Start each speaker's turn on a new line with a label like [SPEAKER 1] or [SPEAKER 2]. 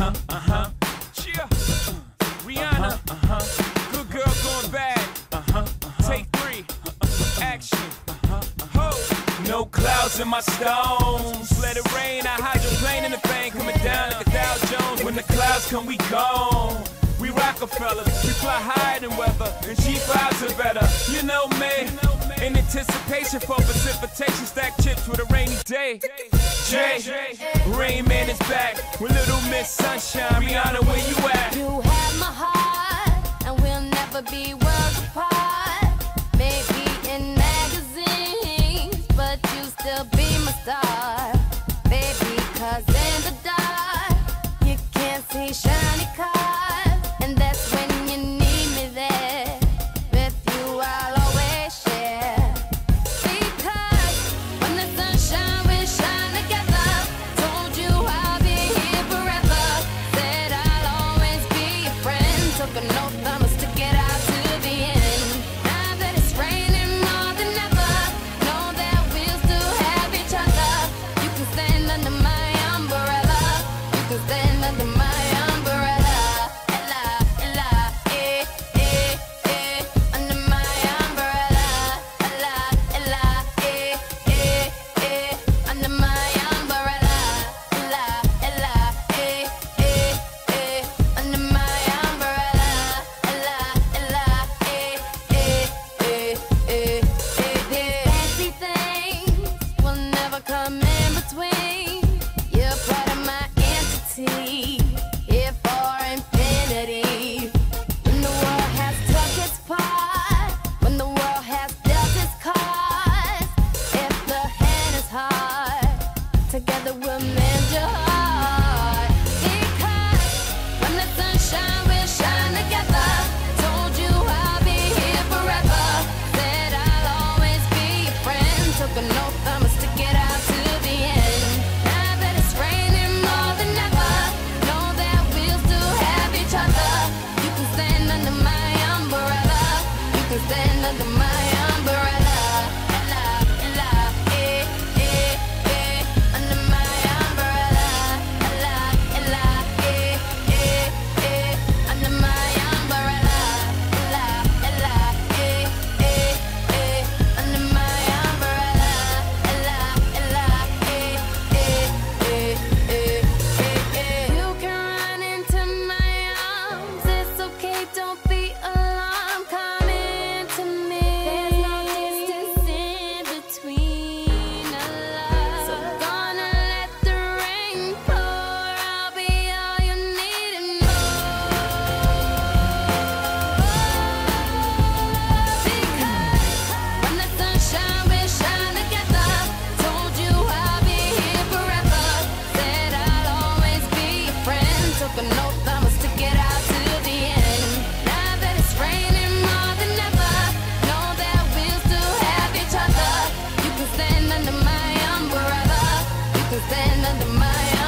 [SPEAKER 1] Yeah. Rihanna. Good girl going bad. Take 3. Action. Ho. No clouds in my stones. Let it rain. I hydroplane in the thing coming down like a Dow Jones. When the clouds come, we gone. We Roc-A-Fella, we fly higher than weather, and G5s are better. You know me, in anticipation for precipitation, stack chips with a rainy day. Jay, Rain Man is back with Little Miss Sunshine. Rihanna, where you at?
[SPEAKER 2] You have my heart, and we'll never be worlds apart. Maybe in magazines, but you still be my star. Baby, 'cause in the dark, you can't see shiny cars. And that's when you need me there. With you I'll always share. Because when the sunshine will shine together. Told you I'll be here forever. Said I'll always be your friend. Took an oath I must stick it out to the end. Now that it's raining more than ever, know that we'll still have each other. You can stand under my umbrella. You can stand under my umbrella. Come in between. You're part of my entity, here for infinity. When the world has took its part, when the world has dealt its cards, if the hand is hard, together we'll mend your heart. Because when the sunshine will shine together. Told you I'll be here forever. Said I'll always be your friend. Took an oath I must stick it out. Stand under my umbrella, under my umbrella, under my umbrella, under my umbrella. You can run into my arms, it's okay, don't be alarmed. Come to me. There's no distance in between our love. So gonna let the rain pour. I'll be all you need and more. Because when the sunshine will shine together. Told you I'll be here forever. Said I'll always be your friend. Took an oath I must stick it out to the end. Now that it's raining more than ever, know that we'll still have each other. You can stand under my umbrella. You can stand under my umbrella.